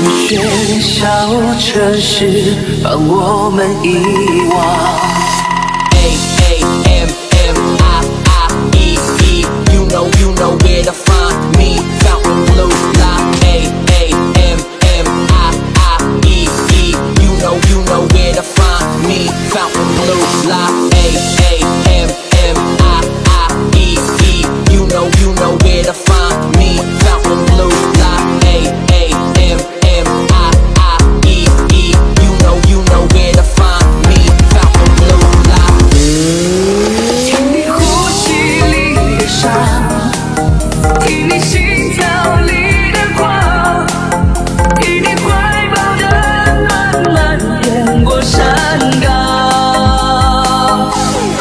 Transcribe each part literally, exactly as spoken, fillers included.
喧嚣城市把我们遗忘。A A M M I I E E You know you know where to find me Fountain Blue Line A A M M I I E E You know you know where to find me Fountain Blue Line A A M M I I E E You know you know where to find me Fountain Blue Line A A M M I I E E You know you know where to find me Fountain Blue Line 听你呼吸里的伤，听你心跳里的狂，听你怀抱的暖蔓延过山岗。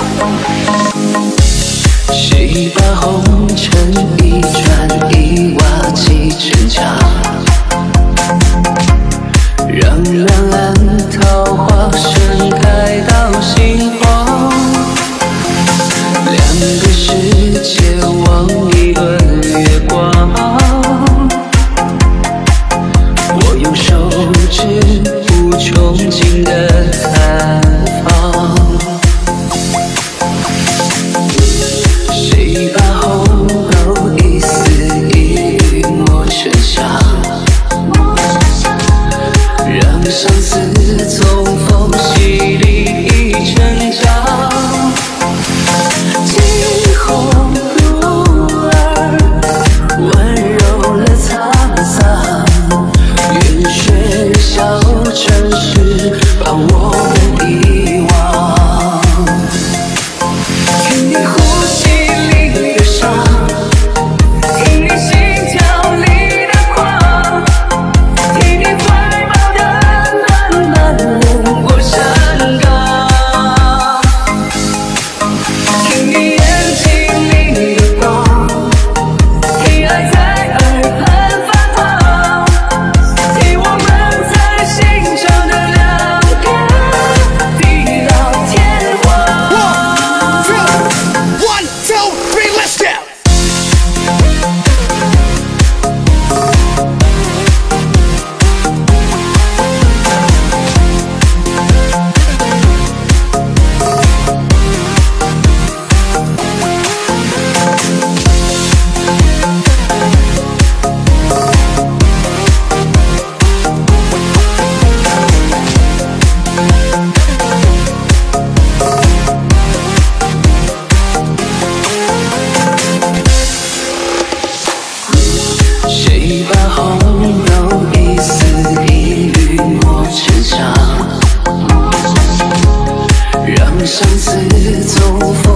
谁把红尘一砖一瓦砌成墙，让两岸桃花盛开到心慌。两个世界望一轮月光，我用手指不憧憬的探访。谁把红豆一丝一缕磨成香，让相思从风洗礼一成长。惊鸿入耳，温柔了沧桑。云喧嚣城市把我们遗忘。听你呼吸里的伤，听你心跳里的狂，听你怀抱的暖蔓延过山岗，听你眼睛里的光，听爱在耳畔泛黄，听我们在心上的两个地老天荒。 One, two, three, let's go! 谁把红豆一丝一缕磨成香，让相思从风